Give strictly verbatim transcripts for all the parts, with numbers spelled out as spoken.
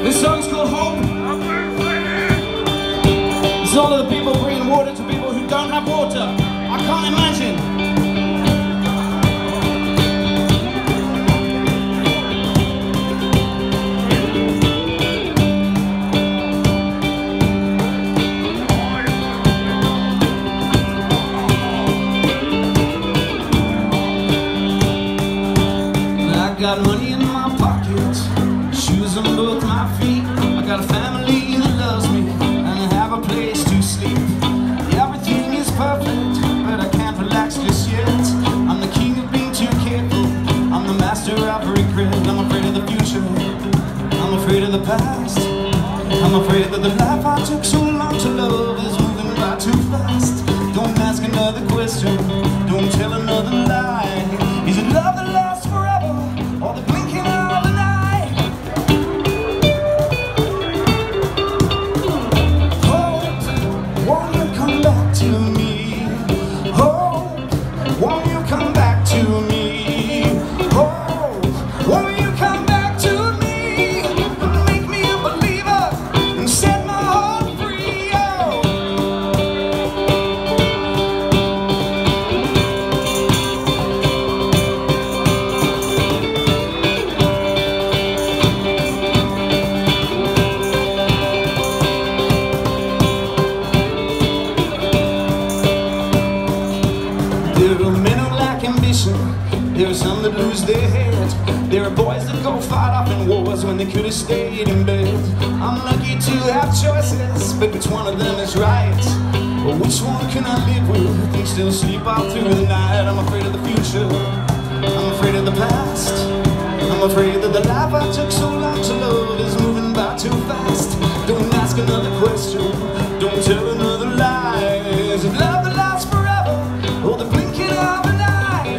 This song's called Hope. This is all of the people bringing water to people who don't have water. I can't imagine. I got money in my pockets, shoes on both my feet. I got a family that loves me, and I have a place to sleep. Everything is perfect, but I can't relax just yet. I'm the king of being too careful, I'm the master of regret. I'm afraid of the future, I'm afraid of the past. I'm afraid that the life I took so long to love is moving by too fast. Don't ask another question, don't tell another lie. Is it love that lasts forever, or the blinking of an eye? Hope, won't you come back to me? Hope, won't you come back to me? Hope, won't you come back to me? Make me a believer and set my heart free. Oh. There are men who lack ambition, there are some that lose their heads. There are boys that go fight off in wars when they could have stayed in bed. I'm lucky to have choices, but which one of them is right? Or which one can I live with and still sleep out through the night? I'm afraid of the future, I'm afraid of the past. I'm afraid that the life I took so long to love is moving by too fast. Don't ask another question, don't tell another lie. Is it love that lasts forever, or the blinking of an eye?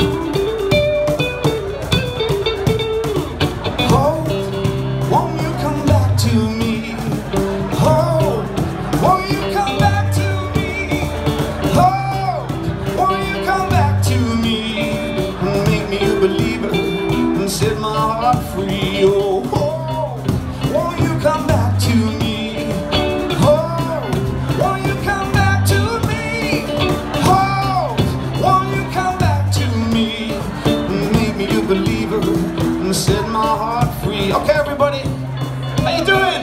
Hope, won't you come back to me? Hope, won't you come back to me? Hope, won't you come back to me? And make me a believer and set my heart free. Oh, hope, won't you come back to me? Hope, won't you come back to me? Hope, won't you come back to me? And make me a believer and set my heart free. Okay, everybody, how you doing?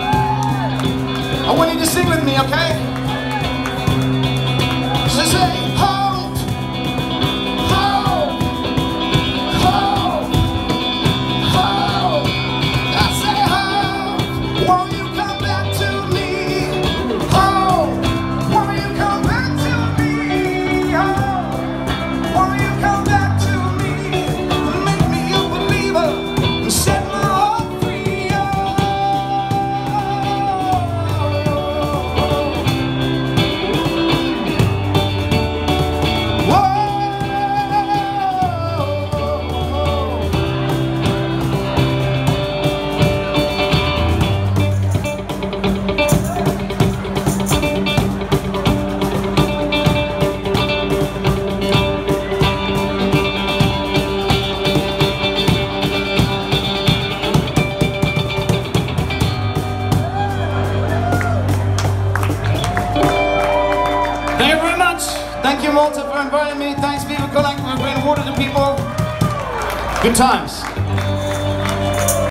I want you to sing with me, okay? So say, hope, hope, hope, hope. I say, hope, won't you come back to me? Hope, won't you come back to me? Hope, won't you come back to me? Make me a believer and set my heart free. Oh. Thank you very much. Thank you, Malta, for inviting me. Thanks, people, for bringing water to people. Good times.